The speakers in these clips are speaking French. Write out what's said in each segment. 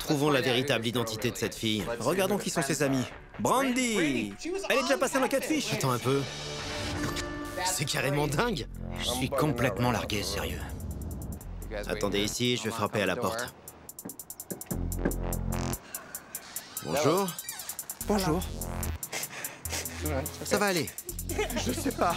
Trouvons la véritable identité de cette fille. Regardons qui sont ses amis. Brandy! Elle est déjà passée dans Catfish. Attends un peu. C'est carrément dingue. Je suis complètement largué, sérieux. Attendez ici, je vais frapper à la porte. Bonjour. Bonjour. Ça va aller. Je sais pas.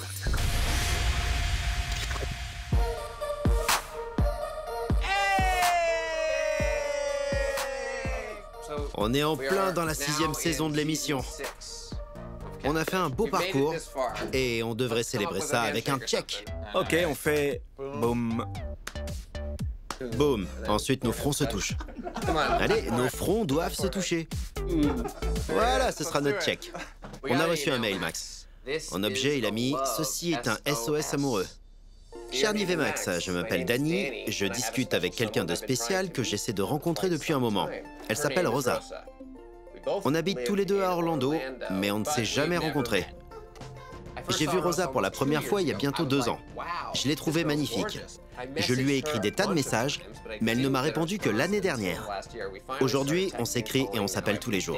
On est en plein dans la 6e saison de l'émission. On a fait un beau parcours et on devrait célébrer ça avec un check. Ok, on fait... Boum. Boum. Ensuite, nos fronts se touchent. Allez, nos fronts doivent se toucher. Voilà, ce sera notre check. On a reçu un mail, Max. En objet, il a mis « Ceci est un SOS amoureux ». Cher Nive et Max, je m'appelle Danny, je discute avec quelqu'un de spécial que j'essaie de rencontrer depuis un moment. Elle s'appelle Rosa. On habite tous les deux à Orlando, mais on ne s'est jamais rencontrés. J'ai vu Rosa pour la première fois il y a bientôt 2 ans. Je l'ai trouvée magnifique. Je lui ai écrit des tas de messages, mais elle ne m'a répondu que l'année dernière. Aujourd'hui, on s'écrit et on s'appelle tous les jours.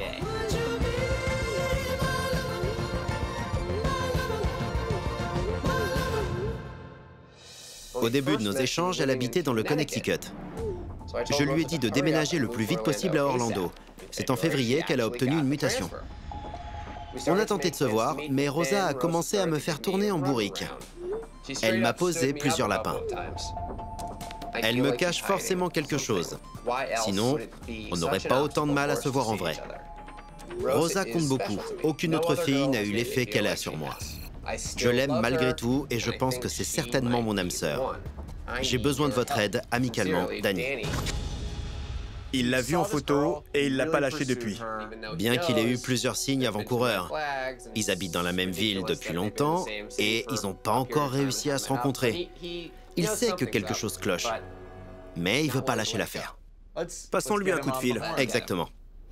Au début de nos échanges, elle habitait dans le Connecticut. Je lui ai dit de déménager le plus vite possible à Orlando. C'est en février qu'elle a obtenu une mutation. On a tenté de se voir, mais Rosa a commencé à me faire tourner en bourrique. Elle m'a posé plusieurs lapins. Elle me cache forcément quelque chose. Sinon, on n'aurait pas autant de mal à se voir en vrai. Rosa compte beaucoup. Aucune autre fille n'a eu l'effet qu'elle a sur moi. Je l'aime malgré tout et je pense que c'est certainement mon âme sœur. J'ai besoin de votre aide, amicalement, Danny. Il l'a vue en photo et il l'a pas lâchée depuis. Bien qu'il ait eu plusieurs signes avant-coureurs. Ils habitent dans la même ville depuis longtemps et ils n'ont pas encore réussi à se rencontrer. Il sait que quelque chose cloche, mais il veut pas lâcher l'affaire. Passons-lui un coup de fil. Exactement.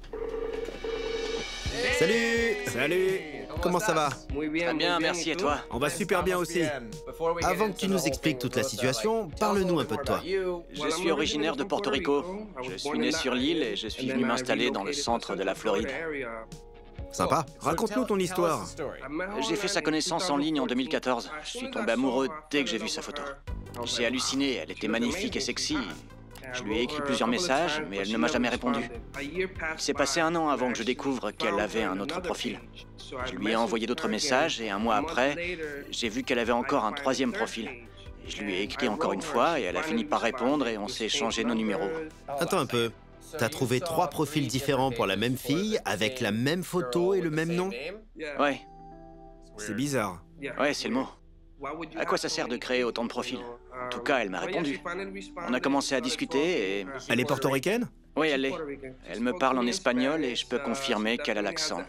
Salut! Salut! Comment ça va? Très bien, merci, et toi? On va super bien aussi. Avant que tu nous expliques toute la situation, parle-nous un peu de toi. Je suis originaire de Porto Rico. Je suis né sur l'île et je suis venu m'installer dans le centre de la Floride. Sympa. Raconte-nous ton histoire. J'ai fait sa connaissance en ligne en 2014. Je suis tombé amoureux dès que j'ai vu sa photo. J'ai halluciné, elle était magnifique et sexy. Je lui ai écrit plusieurs messages, mais elle ne m'a jamais répondu. Il s'est passé 1 an avant que je découvre qu'elle avait un autre profil. Je lui ai envoyé d'autres messages et 1 mois après, j'ai vu qu'elle avait encore un 3e profil. Je lui ai écrit encore une fois et elle a fini par répondre et on s'est échangé nos numéros. Attends un peu. T'as trouvé 3 profils différents pour la même fille, avec la même photo et le même nom? Ouais, C'est bizarre. ouais, c'est le mot. À quoi ça sert de créer autant de profils? En tout cas, elle m'a répondu. On a commencé à discuter et... Elle est portoricaine? Oui, elle l'est. Elle me parle en espagnol et je peux confirmer qu'elle a l'accent.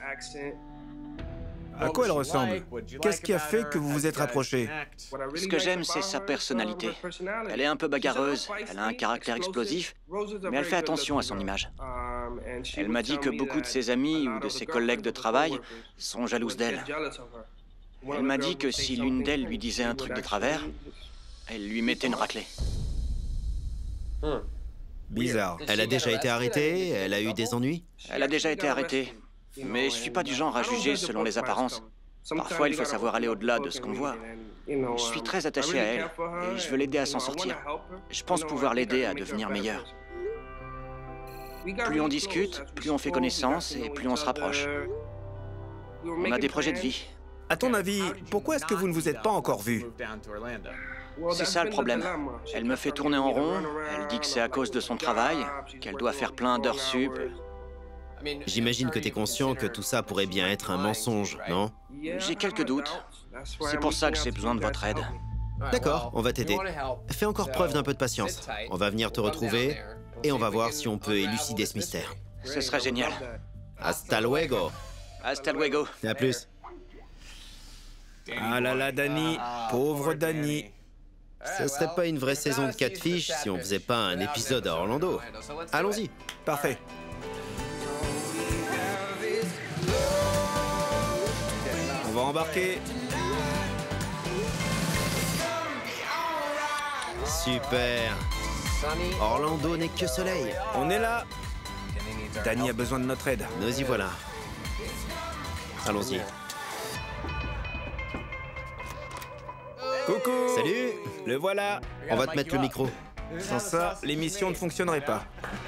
À quoi elle ressemble? Qu'est-ce qui a fait que vous vous êtes rapprochés? Ce que j'aime, c'est sa personnalité. Elle est un peu bagarreuse, elle a un caractère explosif, mais elle fait attention à son image. Elle m'a dit que beaucoup de ses amis ou de ses collègues de travail sont jalouses d'elle. Elle m'a dit que si l'une d'elles lui disait un truc de travers, elle lui mettait une raclée. Bizarre. Elle a déjà été arrêtée? Elle a eu des ennuis? Elle a déjà été arrêtée, mais je suis pas du genre à juger selon les apparences. Parfois, il faut savoir aller au-delà de ce qu'on voit. Je suis très attaché à elle et je veux l'aider à s'en sortir. Je pense pouvoir l'aider à devenir meilleure. Plus on discute, plus on fait connaissance et plus on se rapproche. On a des projets de vie. À ton avis, pourquoi est-ce que vous ne vous êtes pas encore vus? C'est ça le problème. Elle me fait tourner en rond, elle dit que c'est à cause de son travail, qu'elle doit faire plein d'heures sup. J'imagine que t'es conscient que tout ça pourrait bien être un mensonge, non? J'ai quelques doutes. C'est pour ça que j'ai besoin de votre aide. D'accord, on va t'aider. Fais encore preuve d'un peu de patience. On va venir te retrouver et on va voir si on peut élucider ce mystère. Ce serait génial. Hasta luego. Hasta luego. À plus. Ah là là, Danny. Pauvre Danny. Ce serait pas une vraie saison de Catfish si on faisait pas un épisode à Orlando. Allons-y. Parfait. On va embarquer. Super. Orlando n'est que soleil. On est là. Danny a besoin de notre aide. Nous y voilà. Allons-y. Coucou! Salut! Le voilà! On va te mettre le micro. Sans ça, l'émission ne fonctionnerait pas.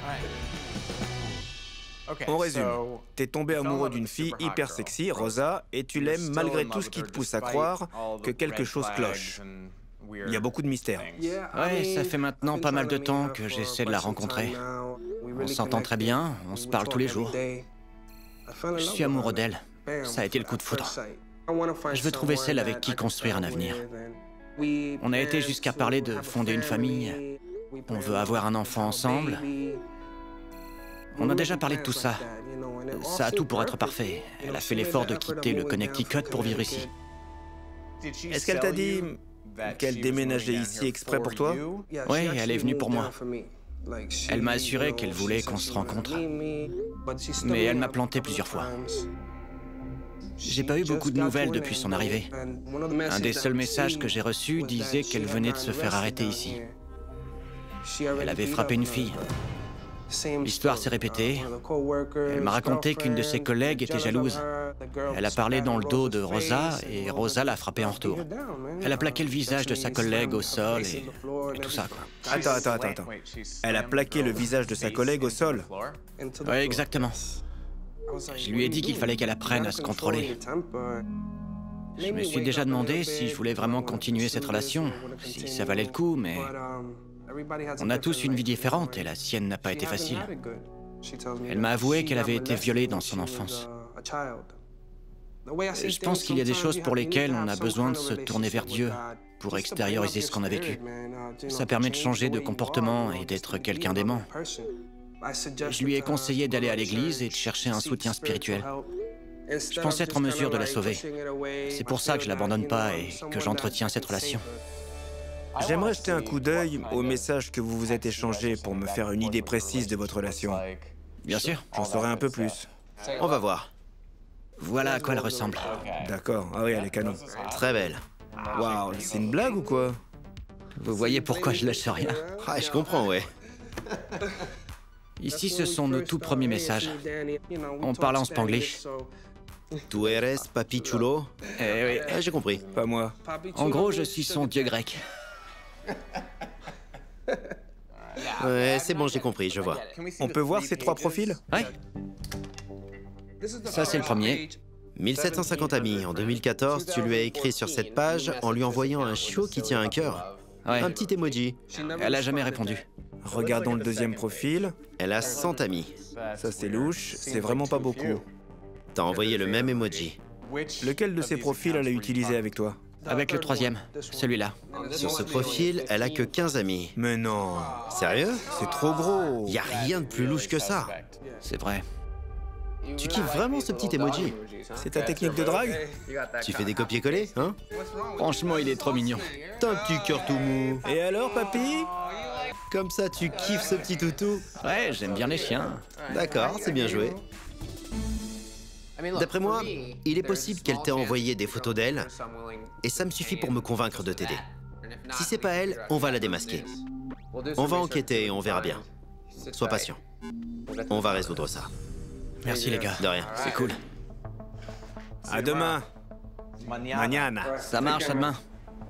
On résume. T'es tombé amoureux d'une fille hyper sexy, Rosa, et tu l'aimes malgré tout ce qui te pousse à croire que quelque chose cloche. Il y a beaucoup de mystères. Ouais, ça fait maintenant pas mal de temps que j'essaie de la rencontrer. On s'entend très bien, on se parle tous les jours. Je suis amoureux d'elle. Ça a été le coup de foudre. Je veux trouver celle avec qui construire un avenir. On a été jusqu'à parler de fonder une famille. On veut avoir un enfant ensemble. On a déjà parlé de tout ça. Ça a tout pour être parfait. Elle a fait l'effort de quitter le Connecticut pour vivre ici. Est-ce qu'elle t'a dit qu'elle déménageait ici exprès pour toi? Oui, elle est venue pour moi. Elle m'a assuré qu'elle voulait qu'on se rencontre. Mais elle m'a planté plusieurs fois. J'ai pas eu beaucoup de nouvelles depuis son arrivée. Un des seuls messages que j'ai reçus disait qu'elle venait de se faire arrêter ici. Elle avait frappé une fille. L'histoire s'est répétée. Elle m'a raconté qu'une de ses collègues était jalouse. Elle a parlé dans le dos de Rosa et Rosa l'a frappée en retour. Elle a plaqué le visage de sa collègue au sol et tout ça, quoi. Attends. Elle a plaqué le visage de sa collègue au sol? Oui, exactement. Je lui ai dit qu'il fallait qu'elle apprenne à se contrôler. Je me suis déjà demandé si je voulais vraiment continuer cette relation, si ça valait le coup, mais... On a tous une vie différente et la sienne n'a pas été facile. Elle m'a avoué qu'elle avait été violée dans son enfance. Je pense qu'il y a des choses pour lesquelles on a besoin de se tourner vers Dieu pour extérioriser ce qu'on a vécu. Ça permet de changer de comportement et d'être quelqu'un d'aimant. Je lui ai conseillé d'aller à l'église et de chercher un soutien spirituel. Je pense être en mesure de la sauver. C'est pour ça que je l'abandonne pas et que j'entretiens cette relation. J'aimerais jeter un coup d'œil aux messages que vous vous êtes échangés pour me faire une idée précise de votre relation. Bien sûr. J'en saurai un peu plus. On va voir. Voilà à quoi elle ressemble. D'accord. Ah oui, elle est canon. Très belle. Waouh, c'est une blague ou quoi? Vous voyez pourquoi je lâche rien. Ah, je comprends, ouais. Ici, ce sont nos tout premiers messages. On parle en spanglish. Tu eres papi chulo? Eh oui. Ah, j'ai compris. Pas moi. En gros, je suis son dieu grec. Ouais, c'est bon, j'ai compris, je vois. On peut voir ces 3 profils? Ouais. Ça, c'est le premier. 1750 amis. En 2014, tu lui as écrit sur cette page en lui envoyant un chiot qui tient un cœur. Ouais. Un petit emoji. Elle a jamais répondu. Regardons le deuxième profil. Elle a 100 amis. Ça, c'est louche. C'est vraiment pas beaucoup. T'as envoyé le même emoji. Lequel de ces profils elle a utilisé avec toi? Avec le troisième, celui-là. Sur ce profil, elle a que 15 amis. Mais non. Sérieux? C'est trop gros. Y a rien de plus louche que ça. C'est vrai. Tu kiffes vraiment ce petit emoji? C'est ta technique de drague? Tu fais des copier-coller, hein? Franchement, il est trop mignon. T'as un petit cœur tout mou. Et alors, papy? Comme ça, tu kiffes ce petit toutou? Ouais, j'aime bien les chiens. D'accord, c'est bien joué. D'après moi, il est possible qu'elle t'ait envoyé des photos d'elle, et ça me suffit pour me convaincre de t'aider. Si c'est pas elle, on va la démasquer. On va enquêter et on verra bien. Sois patient. On va résoudre ça. Merci les gars. De rien. C'est cool. À demain. Mañana. Ça marche, à demain.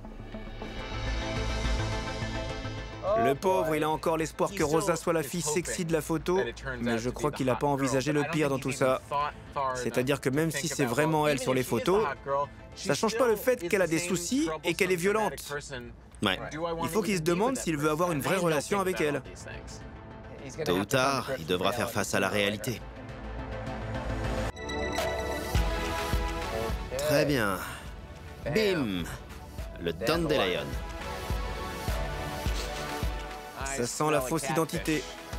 Le pauvre, il a encore l'espoir que Rosa soit la fille sexy de la photo, mais je crois qu'il n'a pas envisagé le pire dans tout ça. C'est-à-dire que même si c'est vraiment elle sur les photos, ça change pas le fait qu'elle a des soucis et qu'elle est violente. Ouais. Il faut qu'il se demande s'il veut avoir une vraie relation avec elle. Tôt ou tard, il devra faire face à la réalité. Très bien. Bim! Le Dandelion. Ça sent la fausse identité.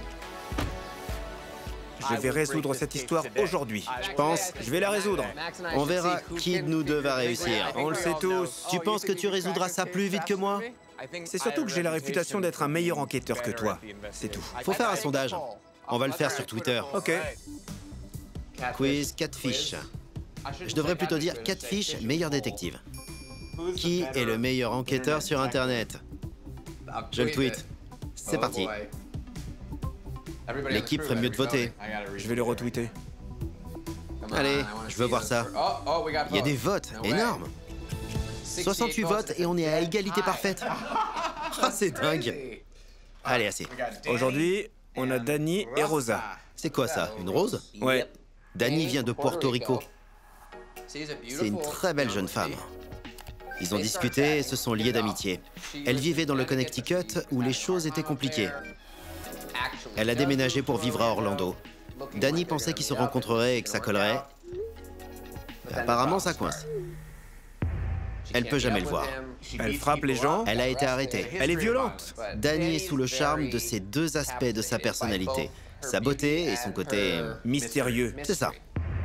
Je vais résoudre cette histoire aujourd'hui. Je vais la résoudre. On verra qui de nous deux va réussir. On le sait tous. Tu penses que tu résoudras ça plus vite que moi? C'est surtout que j'ai la réputation d'être un meilleur enquêteur que toi. C'est tout. Faut faire un sondage. On va le faire sur Twitter. Ok. Quiz Catfish. Je devrais plutôt dire Catfish, meilleur détective. Qui est le meilleur enquêteur sur Internet? Je le tweet. C'est parti. L'équipe ferait mieux de voter. Je vais le retweeter. Allez, je veux voir ça. Il y a des votes énormes. 68 votes et on est à égalité parfaite. Ah, c'est dingue. Allez, assez. Aujourd'hui, on a Danny et Rosa. C'est quoi ça, une rose? Ouais. Danny vient de Porto Rico. C'est une très belle jeune femme. Ils ont discuté et se sont liés d'amitié. Elle vivait dans le Connecticut où les choses étaient compliquées. Elle a déménagé pour vivre à Orlando. Danny pensait qu'ils se rencontreraient et que ça collerait. Mais apparemment, ça coince. Elle peut jamais le voir. Elle frappe les gens. Elle a été arrêtée. Elle est violente. Danny est sous le charme de ces deux aspects de sa personnalité. Sa beauté et son côté Mystérieux. C'est ça.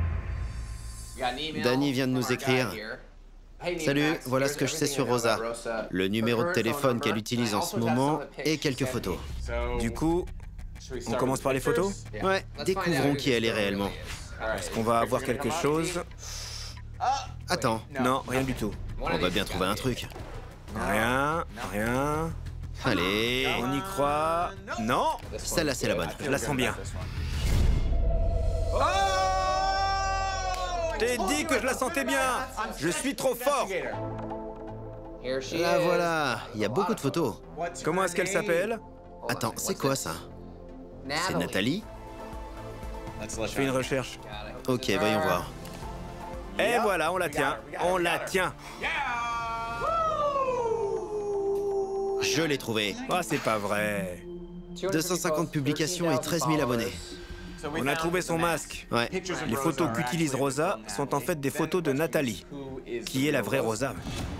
Danny vient de nous écrire. Salut, voilà ce que je sais sur Rosa. Le numéro de téléphone qu'elle utilise en ce moment et quelques photos. Du coup, on commence par les photos? Ouais, découvrons qui elle est réellement. Est-ce qu'on va avoir quelque chose? Attends, Non, rien du tout. on va bien trouver un truc. Rien. Allez, On y croit. Non, celle-là c'est la bonne. je la sens bien. T'ai dit que je la sentais bien. Je suis trop fort. La voilà, il y a beaucoup de photos. Comment est-ce qu'elle s'appelle? Attends, c'est quoi ça? C'est Nathalie? Je fais une recherche. Ok, voyons voir. Et voilà, on la tient. On la tient. Je l'ai trouvée. Ah, c'est pas vrai. 250 publications et 13 000 abonnés. On a trouvé son masque. Ouais. Les photos qu'utilise Rosa sont en fait des photos de Nathalie, qui est la vraie Rosa.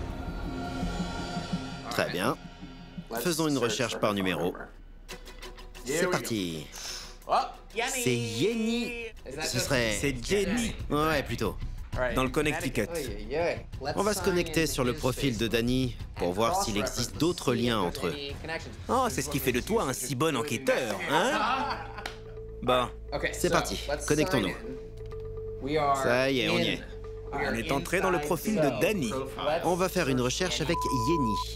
Très bien. Faisons une recherche par numéro. C'est parti. C'est Yenny. Ce serait... C'est Jenny, Ouais, plutôt. dans le Connecticut. On va se connecter sur le profil de Danny pour voir s'il existe d'autres liens entre eux. Oh, c'est ce qui fait de toi un si bon enquêteur, hein? Bon, C'est parti, connectons-nous. Ça y est, on y est. on est entré dans le profil de Danny. On va faire une recherche avec Yenny.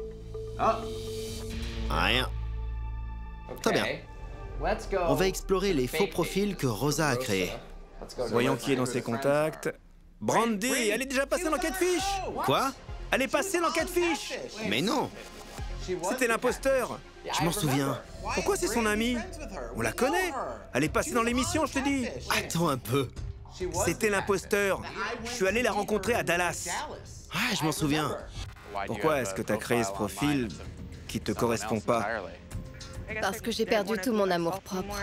Rien. Très bien. On va explorer les faux profils que Rosa a créés. Voyons qui est dans ses contacts. Brandy, elle est déjà passée dans Catfish. Quoi? Elle est passée dans Catfish. Mais non! C'était l'imposteur. Je m'en souviens. Pourquoi c'est son amie? On la connaît. Elle est passée dans l'émission, je te dis. Attends un peu. C'était l'imposteur. Je suis allé la rencontrer à Dallas. Ah, je m'en souviens. Pourquoi est-ce que tu as créé ce profil qui te correspond pas? Parce que j'ai perdu tout mon amour-propre.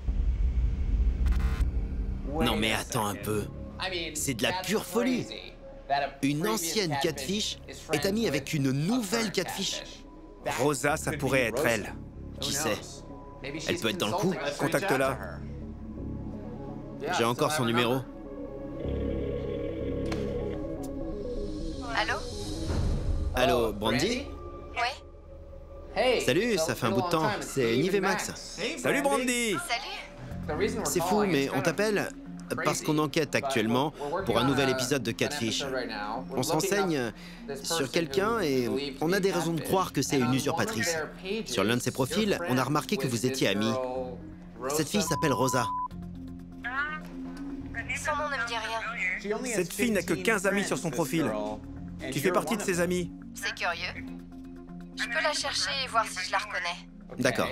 Non mais attends un peu. C'est de la pure folie. Une ancienne catfish est amie avec une nouvelle catfish. Rosa, ça pourrait être elle. Qui sait? Elle peut être dans le coup. Contacte-la. J'ai encore son numéro. Allô? Allô, Brandy? Oui? Salut, ça fait un bout de temps. C'est Nive et Max. Salut Brandy. Salut? C'est fou, mais on t'appelle parce qu'on enquête actuellement pour un nouvel épisode de Catfish. On s'enseigne sur quelqu'un et on a des raisons de croire que c'est une usurpatrice. Sur l'un de ses profils, on a remarqué que vous étiez amis. Cette fille s'appelle Rosa. Son nom ne me dit rien. Cette fille n'a que 15 amis sur son profil. Tu fais partie de ses amis. C'est curieux. Je peux la chercher et voir si je la reconnais. D'accord.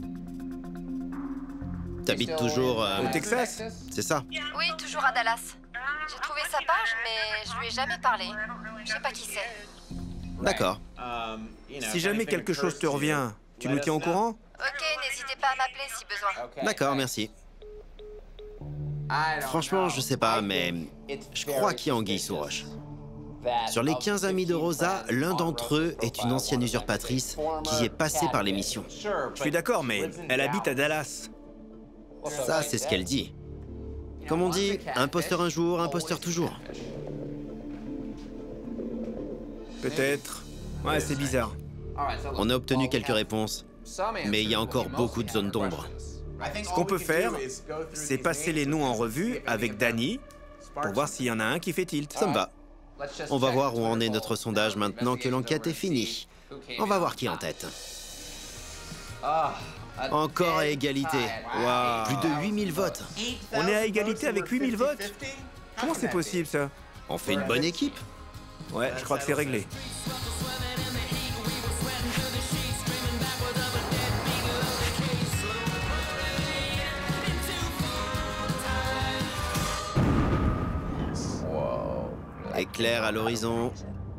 T'habites toujours... Au Texas? C'est ça? Oui, toujours à Dallas. J'ai trouvé sa page, mais je lui ai jamais parlé. Je sais pas qui c'est. D'accord. Si jamais quelque chose te revient, tu nous tiens au courant? Ok, n'hésitez pas à m'appeler si besoin. D'accord, merci. Franchement, je sais pas, mais je crois qu'il y a anguille sous roche. Sur les 15 amis de Rosa, l'un d'entre eux est une ancienne usurpatrice qui est passée par l'émission. Je suis d'accord, mais elle habite à Dallas. Ça, c'est ce qu'elle dit. Comme on dit, imposteur un jour, imposteur toujours. Peut-être. Ouais, c'est bizarre. On a obtenu quelques réponses, mais il y a encore beaucoup de zones d'ombre. Ce qu'on peut faire, c'est passer les noms en revue avec Danny pour voir s'il y en a un qui fait tilt. Ça me va. On va voir où en est notre sondage maintenant que l'enquête est finie. On va voir qui est en tête. Encore à égalité. Waouh. Plus de 8000 votes. On est à égalité avec 8000 votes? Comment c'est possible, ça? On fait une bonne équipe. Ouais, je crois que c'est réglé. Éclair à l'horizon.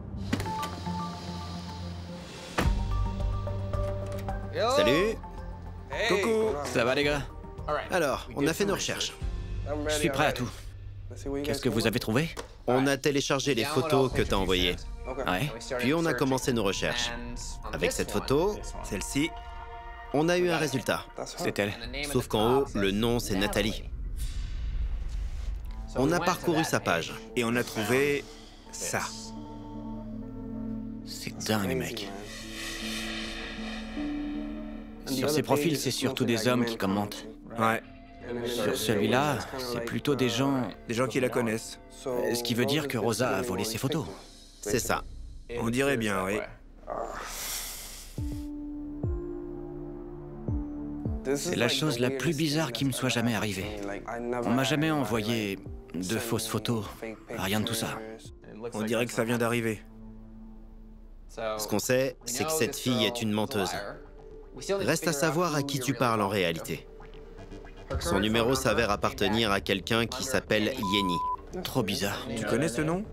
Salut. Coucou. Ça va les gars? Alors, on a fait nos recherches. Je suis prêt à tout. Qu'est-ce que vous avez trouvé? On a téléchargé les photos que t'as envoyées. Ouais. Puis on a commencé nos recherches. Avec cette photo, Celle-ci. on a eu un résultat. C'est elle. Sauf qu'en haut, le nom, c'est Nathalie. On a parcouru sa page. Et on a trouvé ça. C'est dingue, mec. Sur ces profils, c'est surtout des hommes qui commentent. Ouais, Sur celui-là, c'est plutôt des gens... des gens qui la connaissent. Ce qui veut dire que Rosa a volé ses photos. C'est ça. On dirait bien, oui. C'est la chose la plus bizarre qui me soit jamais arrivée. On m'a jamais envoyé de fausses photos, rien de tout ça. On dirait que ça vient d'arriver. Ce qu'on sait, c'est que cette fille est une menteuse. Reste à savoir à qui tu parles en réalité. Son numéro s'avère appartenir à quelqu'un qui s'appelle Yenny. Trop bizarre. Tu connais ce nom?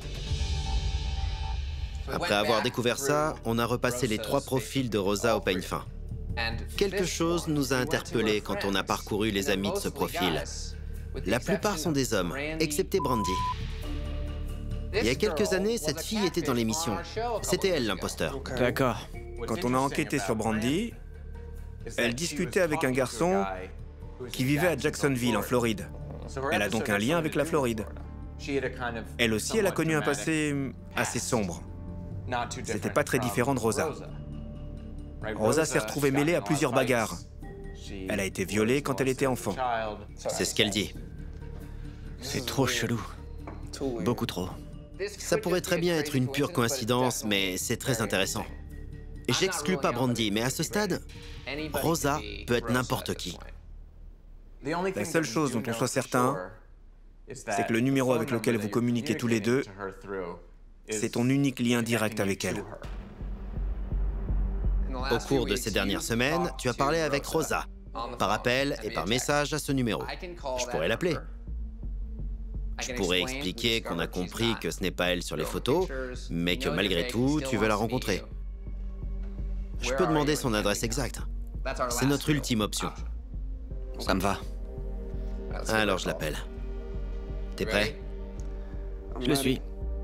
Après avoir découvert ça, on a repassé les 3 profils de Rosa au peigne fin. Quelque chose nous a interpellés quand on a parcouru les amis de ce profil. La plupart sont des hommes, excepté Brandy. Il y a quelques années, cette fille était dans l'émission. C'était elle l'imposteur. D'accord. Quand on a enquêté sur Brandy, elle discutait avec un garçon qui vivait à Jacksonville, en Floride. Elle a donc un lien avec la Floride. Elle aussi, elle a connu un passé assez sombre. C'était pas très différent de Rosa. Rosa s'est retrouvée mêlée à plusieurs bagarres. Elle a été violée quand elle était enfant. C'est ce qu'elle dit. C'est trop chelou. Beaucoup trop. Ça pourrait très bien être une pure coïncidence, mais c'est très intéressant. Et j'exclus pas Brandy, mais à ce stade, Rosa peut être n'importe qui. La seule chose dont on soit certain, c'est que le numéro avec lequel vous communiquez tous les deux, c'est ton unique lien direct avec elle. Au cours de ces dernières semaines, tu as parlé avec Rosa, par appel et par message à ce numéro. Je pourrais l'appeler. Je pourrais expliquer qu'on a compris que ce n'est pas elle sur les photos, mais que malgré tout, tu veux la rencontrer. Je peux demander son adresse exacte. C'est notre ultime option. Ça me va. Alors je l'appelle. T'es prêt? Je le suis.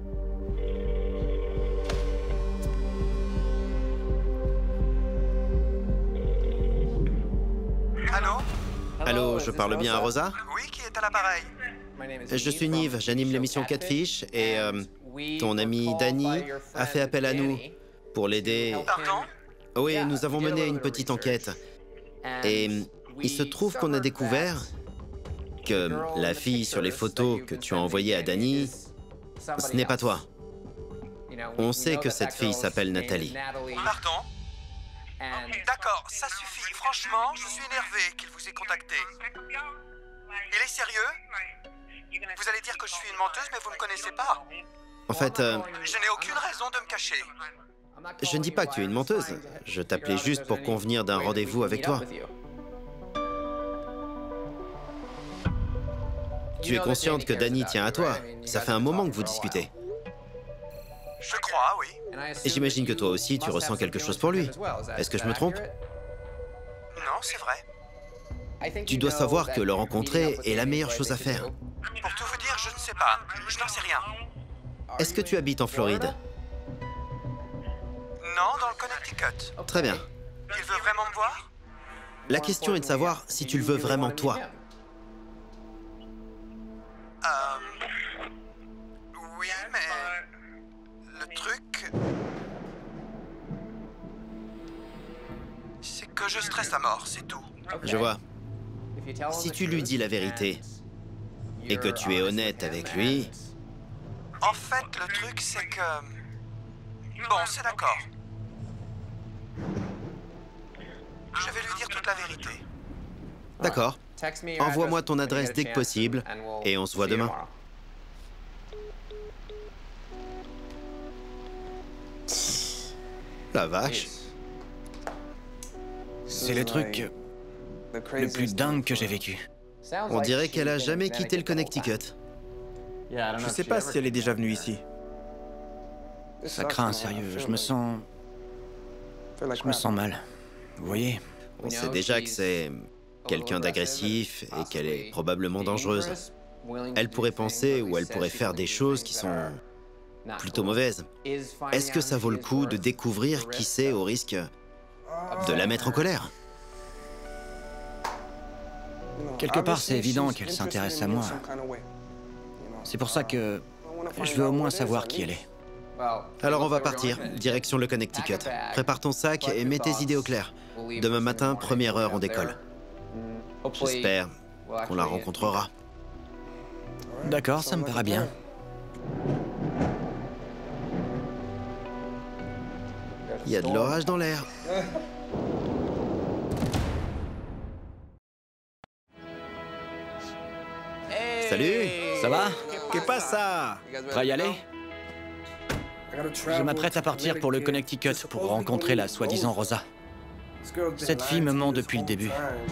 Allô? Allô, je parle bien à Rosa? Oui, qui est à l'appareil? Je suis Nive, j'anime l'émission Catfish et ton ami Danny a fait appel à nous pour l'aider. Pardon? Oui, nous avons mené une petite enquête. Et il se trouve qu'on a découvert que la fille sur les photos que tu as envoyées à Danny, ce n'est pas toi. On sait que cette fille s'appelle Nathalie. Pardon? D'accord, ça suffit. Franchement, je suis énervé qu'il vous ait contacté. Il est sérieux? Vous allez dire que je suis une menteuse, mais vous ne me connaissez pas. En fait, Je n'ai aucune raison de me cacher. je ne dis pas que tu es une menteuse. Je t'appelais juste pour convenir d'un rendez-vous avec toi. Tu es consciente que Danny tient à toi. Ça fait un moment que vous discutez. Je crois, oui. Et j'imagine que toi aussi, tu ressens quelque chose pour lui. Est-ce que je me trompe? Non, c'est vrai. Tu dois savoir que le rencontrer est la meilleure chose à faire. Pour tout vous dire, je ne sais pas. Je n'en sais rien. Est-ce que tu habites en Floride? Non, dans le Connecticut. Très bien. Il veut vraiment me voir? La question est de savoir si tu le veux vraiment toi. Oui, mais... Le truc... C'est que je stresse à mort, c'est tout. Je vois. Si tu lui dis la vérité et que tu es honnête avec lui, En fait, le truc, c'est que... Bon, c'est d'accord. Je vais lui dire toute la vérité. D'accord. Envoie-moi ton adresse dès que possible et on se voit demain. La vache. C'est le truc le plus dingue que j'ai vécu. On dirait qu'elle a jamais quitté le Connecticut. Je sais pas si elle est déjà venue ici. Ça craint, sérieux. Je me sens mal. Vous voyez? On sait déjà que c'est quelqu'un d'agressif et qu'elle est probablement dangereuse. Elle pourrait penser ou elle pourrait faire des choses qui sont plutôt mauvaises. Est-ce que ça vaut le coup de découvrir qui c'est au risque de la mettre en colère? Quelque part, c'est évident qu'elle s'intéresse à moi. C'est pour ça que je veux au moins savoir qui elle est. Alors on va partir, direction le Connecticut. Prépare ton sac et mets tes idées au clair. Demain matin, première heure, on décolle. J'espère qu'on la rencontrera. D'accord, ça me paraît bien. Il y a de l'orage dans l'air. Salut! Ça va? Qu'est passa? Prêt à y aller? Je m'apprête à partir pour le Connecticut pour rencontrer la soi-disant Rosa. Cette fille me ment depuis le début.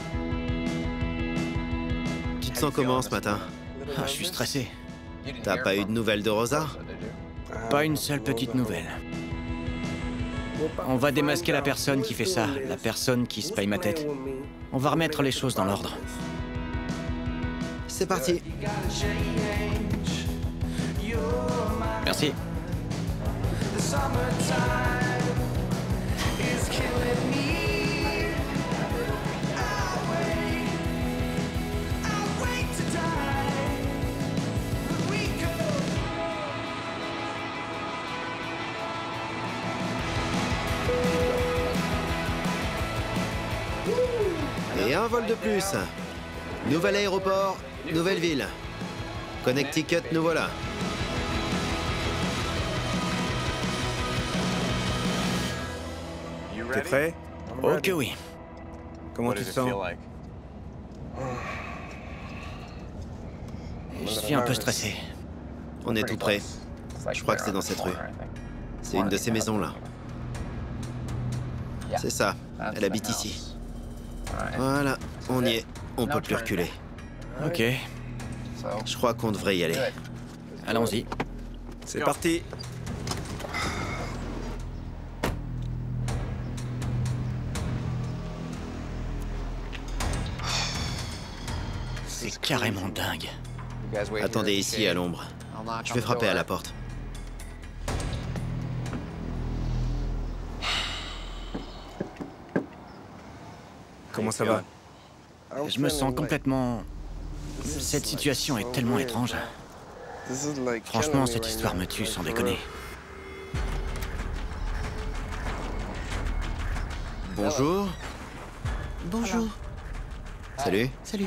Tu te sens comment ce matin? Ah, je suis stressé. T'as pas eu de nouvelles de Rosa? Pas une seule petite nouvelle. On va démasquer la personne qui fait ça, la personne qui se paye ma tête. On va remettre les choses dans l'ordre. C'est parti. Merci. Et un vol de plus. Nouvel aéroport, nouvelle ville. Connecticut, nous voilà. T'es prêt? Oh que oui. Comment tu te sens? Je suis un peu stressé. On est tout prêt. Je crois que c'est dans cette rue. C'est une de ces maisons-là. C'est ça, elle habite ici. Voilà, on y est. On peut plus reculer. Ok, Je crois qu'on devrait y aller. allons-y. C'est parti. C'est carrément dingue. Attendez ici, à l'ombre. Je vais frapper à la porte. Comment ça va? Je me sens complètement... Cette situation est tellement étrange. Franchement, cette histoire me tue sans déconner. Bonjour. Bonjour. Salut. Salut.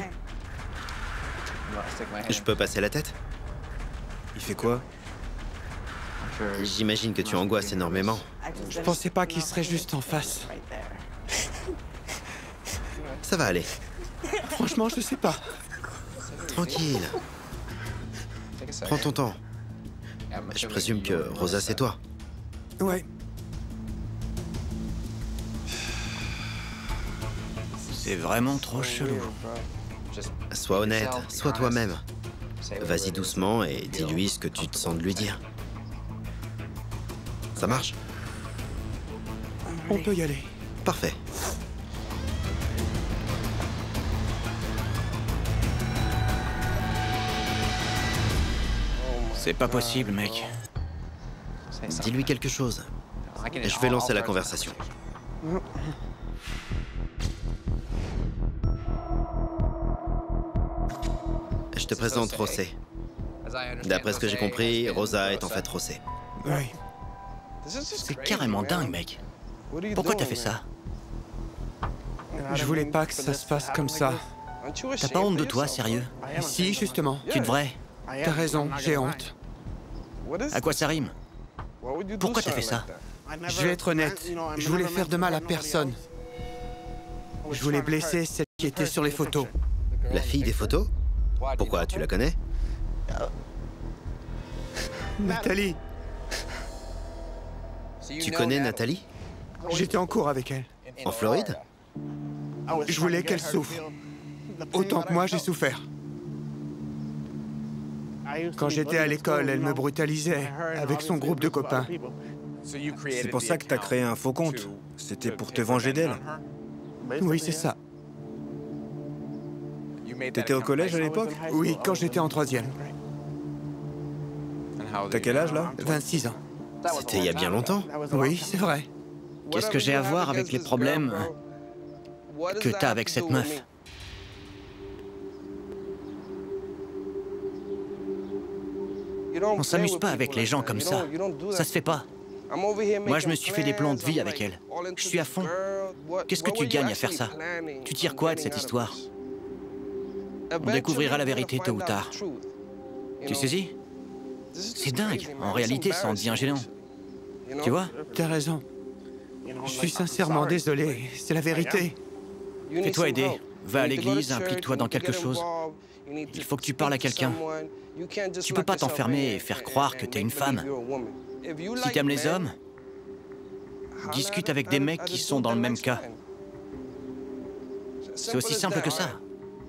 Je peux passer la tête? Il fait quoi? J'imagine que tu angoisses énormément. Je pensais pas qu'il serait juste en face. Ça va aller. Franchement, je sais pas. Tranquille. Prends ton temps. Je présume que Rosa, c'est toi. Ouais. C'est vraiment trop chelou. Sois honnête, sois toi-même. Vas-y doucement et dis-lui ce que tu te sens de lui dire. Ça marche? On peut y aller. Parfait. C'est pas possible, mec. Dis-lui quelque chose. Je vais lancer la conversation. Je te présente José. D'après ce que j'ai compris, Rosa est en fait José. Oui. C'est carrément dingue, mec. Pourquoi t'as fait ça? Je voulais pas que ça se passe comme ça. T'as pas honte de toi, sérieux? Si, justement. Tu devrais. T'as raison, j'ai honte. À quoi ça rime? Pourquoi t'as fait ça? Je vais être honnête, je voulais faire de mal à personne. Je voulais blesser celle qui était sur les photos. La fille des photos? Pourquoi, tu la connais? Nathalie. Tu connais Nathalie? J'étais en cours avec elle. En Floride? Je voulais qu'elle souffre. Autant que moi, j'ai souffert. Quand j'étais à l'école, elle me brutalisait avec son groupe de copains. C'est pour ça que t'as créé un faux compte. C'était pour te venger d'elle. Oui, c'est ça. T'étais au collège à l'époque? Oui, quand j'étais en 3e. T'as quel âge, là? 26 ans. C'était il y a bien longtemps. Oui, c'est vrai. Qu'est-ce que j'ai à voir avec les problèmes que t'as avec cette meuf? On s'amuse pas avec les gens comme ça. Ça se fait pas. Moi, je me suis fait des plans de vie avec elle. Je suis à fond. Qu'est-ce que tu gagnes à faire ça? Tu tires quoi de cette histoire? On découvrira la vérité tôt ou tard. Tu saisis? C'est dingue. En réalité, ça en devient gênant. Tu vois? T'as raison. Je suis sincèrement désolé. C'est la vérité. Fais-toi aider. Va à l'église, implique-toi dans quelque chose. Il faut que tu parles à quelqu'un. Tu peux pas t'enfermer et faire croire que t'es une femme. Si t'aimes les hommes, discute avec des mecs qui sont dans le même cas. C'est aussi simple que ça.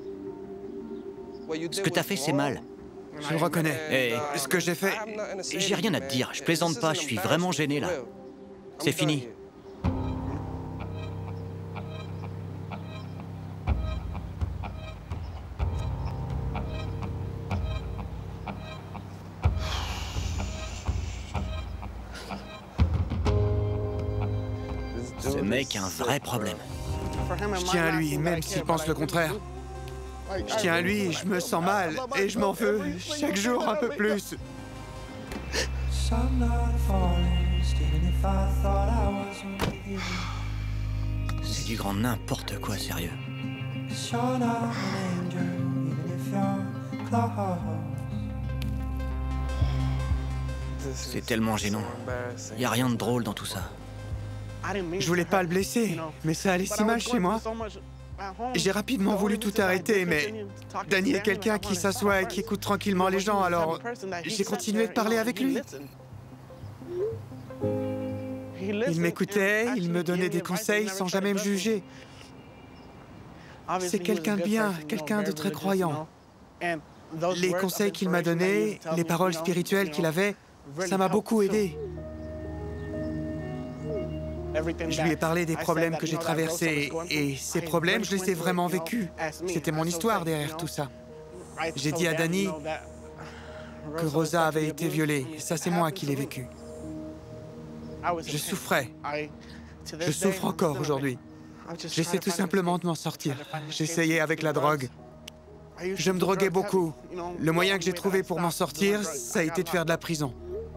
Ce que t'as fait, c'est mal. Je le reconnais. Et Ce que j'ai fait... j'ai rien à te dire. Je plaisante pas, je suis vraiment gêné, là. C'est fini. Ce mec a un vrai problème. Je tiens à lui, même s'il pense le contraire. Je tiens à lui, je me sens mal, et je m'en veux chaque jour un peu plus. C'est du grand n'importe quoi, sérieux. C'est tellement gênant. Y a rien de drôle dans tout ça. Je voulais pas le blesser, mais ça allait si mal chez moi. J'ai rapidement voulu tout arrêter, mais Danny est quelqu'un qui s'assoit et qui écoute tranquillement les gens, alors j'ai continué de parler avec lui. Il m'écoutait, il me donnait des conseils sans jamais me juger. C'est quelqu'un de bien, quelqu'un de très croyant. Les conseils qu'il m'a donnés, les paroles spirituelles qu'il avait, ça m'a beaucoup aidé. Je lui ai parlé des problèmes que j'ai traversés, et ces problèmes, je les ai vraiment vécus. C'était mon histoire derrière tout ça. J'ai dit à Danny que Rosa avait été violée. Ça, c'est moi qui l'ai vécu. Je souffrais. Je souffre encore aujourd'hui. J'essaie tout simplement de m'en sortir. J'essayais avec la drogue. Je me droguais beaucoup. Le moyen que j'ai trouvé pour m'en sortir, ça a été de faire de la prison.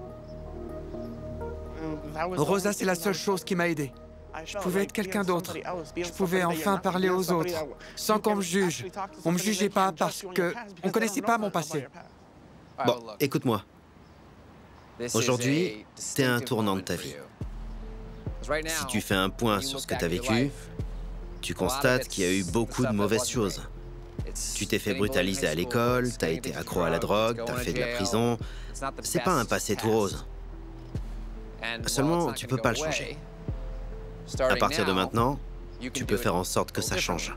Rosa, c'est la seule chose qui m'a aidé. Je pouvais être quelqu'un d'autre. Je pouvais enfin parler aux autres, sans qu'on me juge. On me jugeait pas parce que on connaissait pas mon passé. Bon, écoute-moi. Aujourd'hui, t'es à un tournant de ta vie. Si tu fais un point sur ce que t'as vécu, tu constates qu'il y a eu beaucoup de mauvaises choses. Tu t'es fait brutaliser à l'école, t'as été accro à la drogue, t'as fait de la prison. C'est pas un passé tout rose. Seulement, tu peux pas le changer. À partir de maintenant, tu peux faire en sorte que ça change.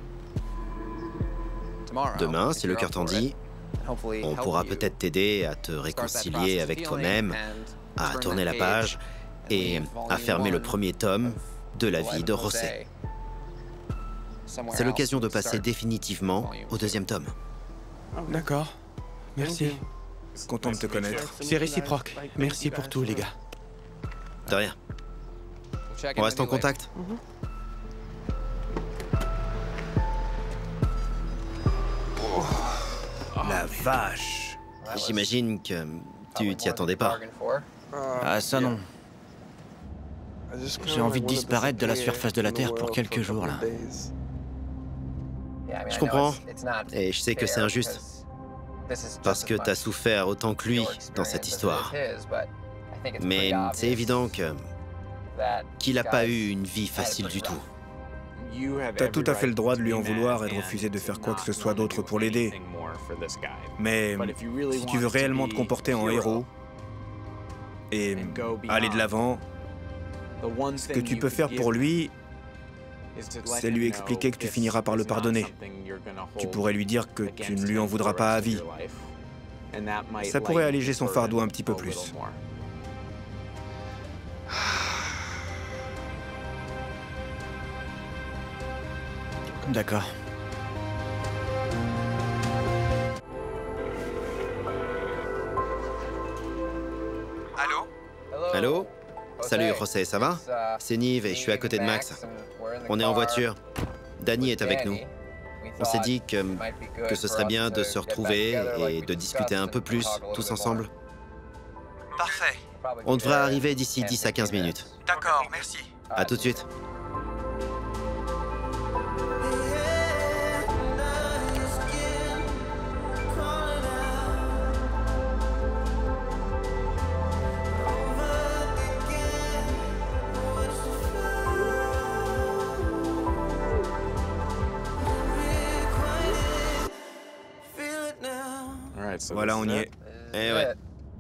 Demain, si le cœur t'en dit, on pourra peut-être t'aider à te réconcilier avec toi-même, à tourner la page et à fermer le premier tome de la vie de José. C'est l'occasion de passer définitivement au deuxième tome. D'accord. Merci. Content de te connaître. C'est réciproque. Merci pour tout, les gars. De rien. On reste en contact. La vache. J'imagine que tu t'y attendais pas. Ah, ça non. J'ai envie de disparaître de la surface de la Terre pour quelques jours, là. Je comprends. Et je sais que c'est injuste. Parce que t'as souffert autant que lui dans cette histoire. Mais c'est évident qu'il n'a pas eu une vie facile du tout. T'as tout à fait le droit de lui en vouloir et de refuser de faire quoi que ce soit d'autre pour l'aider. Mais si tu veux réellement te comporter en héros et aller de l'avant, ce que tu peux faire pour lui, c'est lui expliquer que tu finiras par le pardonner. Tu pourrais lui dire que tu ne lui en voudras pas à vie. Ça pourrait alléger son fardeau un petit peu plus. D'accord. Allô? Allô? Salut, José, ça va? C'est Nive et je suis à côté de Max. On est en voiture. Danny est avec nous. On s'est dit que ce serait bien de se retrouver et de discuter un peu plus, tous ensemble. Parfait. On devrait arriver d'ici 10 à 15 minutes. D'accord, merci. À tout de suite. Voilà, on y est. Eh ouais.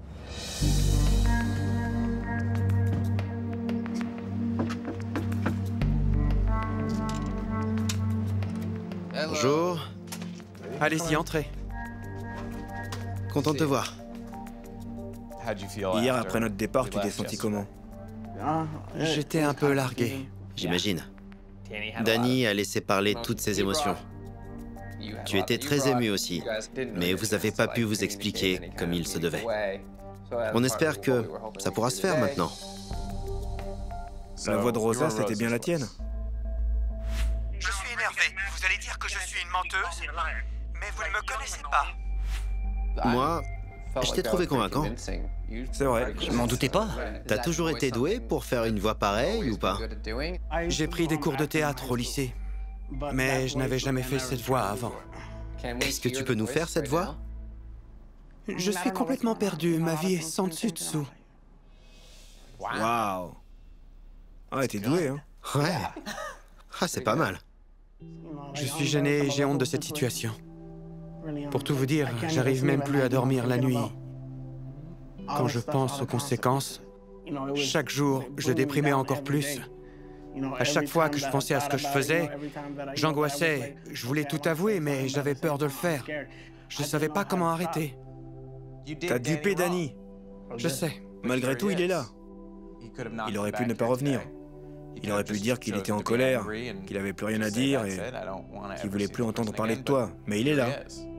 Bonjour. Allez-y, entrez. Content de te voir. Hier, après notre départ, tu t'es senti comment? J'étais un peu largué. J'imagine. Danny a laissé parler toutes ses émotions. Tu étais très ému aussi, mais vous n'avez pas pu vous expliquer comme il se devait. On espère que ça pourra se faire maintenant. La voix de Rosa, c'était bien la tienne. Je suis énervé. Vous allez dire que je suis une menteuse, mais vous ne me connaissez pas. Moi, je t'ai trouvé convaincant. C'est vrai. Je m'en doutais pas. T'as toujours été doué pour faire une voix pareille ou pas? J'ai pris des cours de théâtre au lycée, mais je n'avais jamais fait cette voix avant. Est-ce que tu peux nous faire cette voix? Je suis complètement perdu, ma vie est sans dessus dessous. Waouh. Ah, t'es doué, hein? Ouais. Ah, c'est pas mal. Je suis gêné et j'ai honte de cette situation. Pour tout vous dire, j'arrive même plus à dormir la nuit. Quand je pense aux conséquences, chaque jour, je déprimais encore plus. À chaque fois que je pensais à ce que je faisais, j'angoissais. Je voulais tout avouer, mais j'avais peur de le faire. Je ne savais pas comment arrêter. T'as dupé Danny. Je sais. Malgré tout, il est là. Il aurait pu ne pas revenir. Il aurait pu dire qu'il était en colère, qu'il avait plus rien à dire et qu'il voulait plus entendre parler de toi. Mais il est là.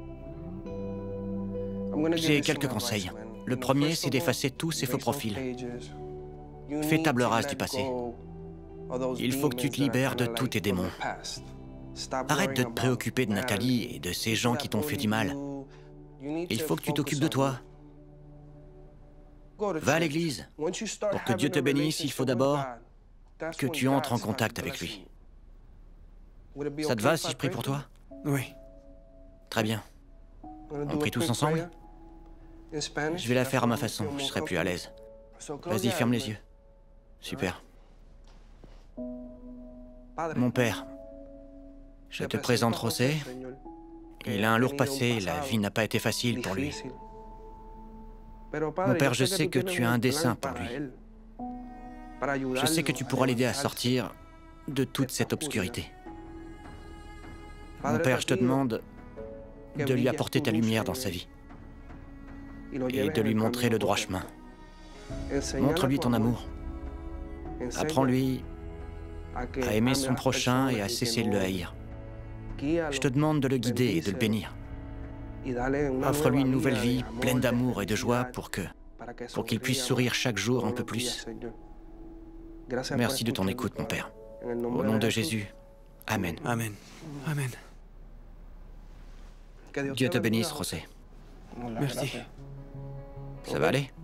J'ai quelques conseils. Le premier, c'est d'effacer tous ces faux profils. Fais table rase du passé. Il faut que tu te libères de tous tes démons. Arrête de te préoccuper de Nathalie et de ces gens qui t'ont fait du mal. Il faut que tu t'occupes de toi. Va à l'église. Pour que Dieu te bénisse, il faut d'abord que tu entres en contact avec lui. Ça te va si je prie pour toi? Oui. Très bien. On prie tous ensemble? Je vais la faire à ma façon, je serai plus à l'aise. Vas-y, ferme les yeux. Super. Mon père, je te présente José. Il a un lourd passé, la vie n'a pas été facile pour lui. Mon père, je sais que tu as un dessein pour lui. Je sais que tu pourras l'aider à sortir de toute cette obscurité. Mon père, je te demande de lui apporter ta lumière dans sa vie et de lui montrer le droit chemin. Montre-lui ton amour. Apprends-lui à aimer son prochain et à cesser de le haïr. Je te demande de le guider et de le bénir. Offre-lui une nouvelle vie pleine d'amour et de joie pour qu'il puisse sourire chaque jour un peu plus. Merci de ton écoute, mon Père. Au nom de Jésus, Amen. Amen. Amen. Dieu te bénisse, José. Merci. Ça va aller?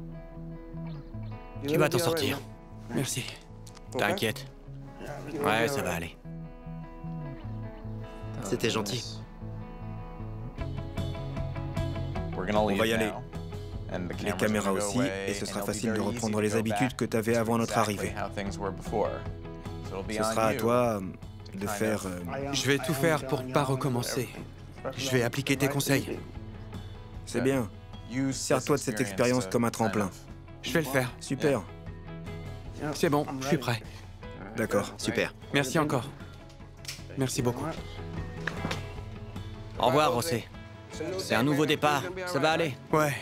Tu vas t'en sortir. Merci. T'inquiète. Ouais, ça va aller. C'était gentil. On va y aller. Les caméras aussi, et ce sera facile de reprendre les habitudes que tu avais avant notre arrivée. Ce sera à toi de faire... Je vais tout faire pour ne pas recommencer. Je vais appliquer tes conseils. C'est bien. Sers-toi de cette expérience comme un tremplin. Je vais le faire. Super. C'est bon, je suis prêt. D'accord. Super. Merci encore. Merci beaucoup. Au revoir, José. C'est un nouveau départ. Ça va aller. Ouais.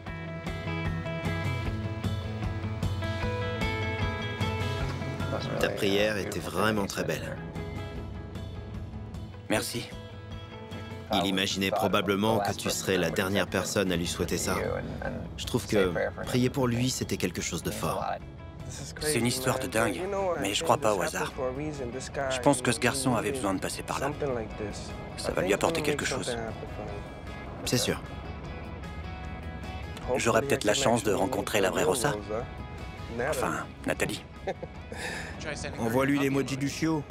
Ta prière était vraiment très belle. Merci. Il imaginait probablement que tu serais la dernière personne à lui souhaiter ça. Je trouve que prier pour lui, c'était quelque chose de fort. C'est une histoire de dingue, mais je crois pas au hasard. Je pense que ce garçon avait besoin de passer par là. Ça va lui apporter quelque chose. C'est sûr. J'aurai peut-être la chance de rencontrer la vraie Rosa. Enfin, Nathalie. Envoie-lui l'emoji du chiot.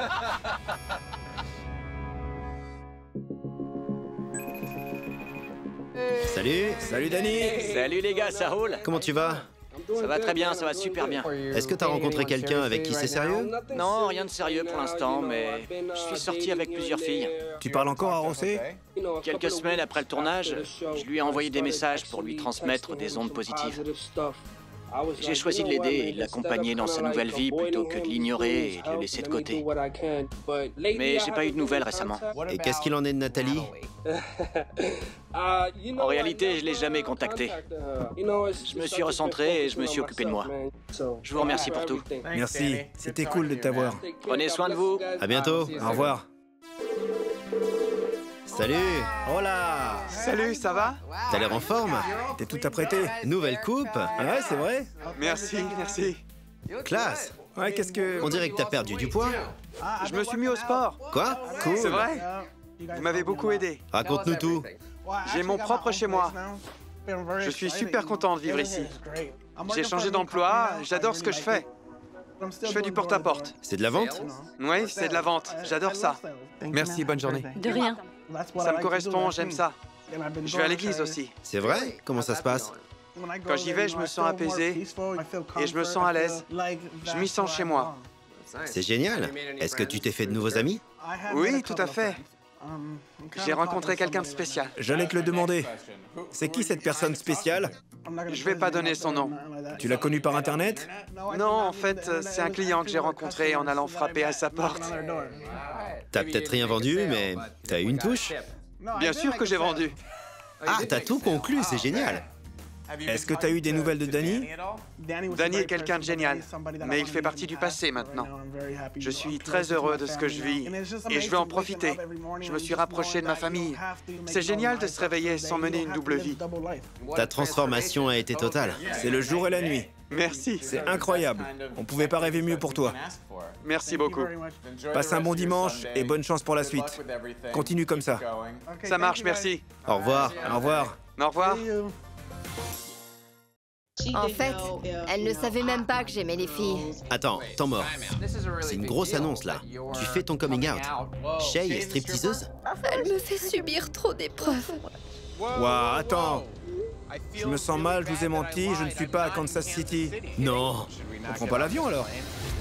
Salut. Salut, Danny. Salut les gars, ça roule? Comment tu vas? Ça va très bien, ça va super bien. Est-ce que t'as rencontré quelqu'un avec qui c'est sérieux? Non, rien de sérieux pour l'instant, mais je suis sorti avec plusieurs filles. Tu parles encore à José? Quelques semaines après le tournage, je lui ai envoyé des messages pour lui transmettre des ondes positives. J'ai choisi de l'aider et de l'accompagner dans sa nouvelle vie plutôt que de l'ignorer et de le laisser de côté. Mais j'ai pas eu de nouvelles récemment. Et qu'est-ce qu'il en est de Nathalie? En réalité, je l'ai jamais contactée. Je me suis recentré et je me suis occupé de moi. Je vous remercie pour tout. Merci, c'était cool de t'avoir. Prenez soin de vous. À bientôt. Au revoir. Salut. Hola. Salut, ça va? T'as l'air en forme. T'es tout apprêté? Nouvelle coupe. Ah ouais, c'est vrai? Merci, merci. Classe. Ouais, qu'est-ce que... On dirait que t'as perdu du poids. Je me suis mis au sport. Quoi? Cool. C'est vrai? Vous m'avez beaucoup aidé. Raconte-nous tout. J'ai mon propre chez moi. Je suis super content de vivre ici. J'ai changé d'emploi, j'adore ce que je fais. Je fais du porte-à-porte. C'est de la vente? Oui, c'est de la vente. J'adore ça. Merci, bonne journée. De rien. Ça me correspond, j'aime ça. Je vais à l'église aussi. C'est vrai? Comment ça se passe? Quand j'y vais, je me sens apaisé et je me sens à l'aise. Je m'y sens chez moi. C'est génial. Est-ce que tu t'es fait de nouveaux amis? Oui, tout à fait. J'ai rencontré quelqu'un de spécial. J'allais te le demander. C'est qui cette personne spéciale? Je vais pas donner son nom. Tu l'as connu par Internet? Non, en fait, c'est un client que j'ai rencontré en allant frapper à sa porte. T'as peut-être rien vendu, mais t'as eu une touche? Bien sûr que j'ai vendu. Ah, t'as tout conclu, c'est génial. Est-ce que t'as eu des nouvelles de Danny? Danny est quelqu'un de génial, mais il fait partie du passé maintenant. Je suis très heureux de ce que je vis et je veux en profiter. Je me suis rapproché de ma famille. C'est génial de se réveiller sans mener une double vie. Ta transformation a été totale. C'est le jour et la nuit. Merci. C'est incroyable. On pouvait pas rêver mieux pour toi. Merci beaucoup. Passe un bon dimanche et bonne chance pour la suite. Continue comme ça. Ça marche, merci. Au revoir. Au revoir. Au revoir. En fait, elle ne savait même pas que j'aimais les filles. Attends, temps mort. C'est une grosse annonce, là. Tu fais ton coming out. Shay est stripteaseuse? Elle me fait subir trop d'épreuves. Ouah, attends. Je me sens mal, je vous ai menti, je ne suis pas à Kansas City. Non. On prend pas l'avion alors?